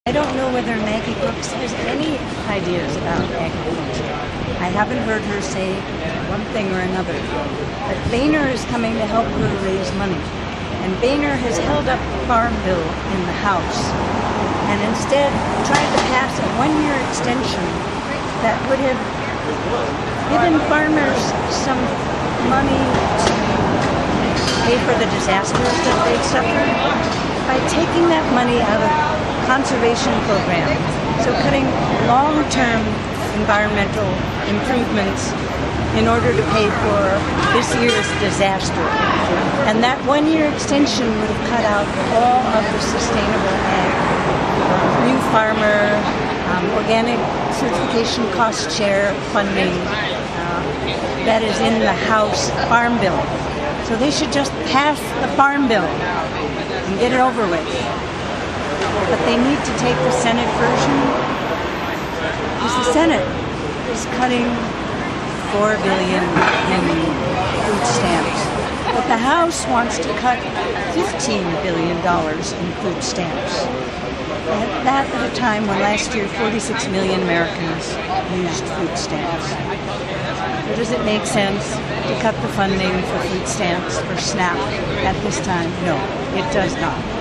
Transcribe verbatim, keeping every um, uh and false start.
I don't know whether Maggie Brooks has any ideas about agriculture. I haven't heard her say one thing or another. But Boehner is coming to help her raise money. And Boehner has held up the farm bill in the House and instead tried to pass a one-year extension that would have given farmers some money to pay for the disasters that they've suffered by taking that money out of conservation program, so cutting long-term environmental improvements in order to pay for this year's disaster. And that one-year extension would have cut out all of the sustainable ag, new farmer, um, organic certification cost share funding uh, that is in the House Farm Bill. So they should just pass the Farm Bill and get it over with. But they need to take the Senate version, because the Senate is cutting four billion dollars in food stamps. But the House wants to cut fifteen billion dollars in food stamps. And that at a time when last year forty-six million Americans used food stamps. So does it make sense to cut the funding for food stamps for SNAP at this time? No, it does not.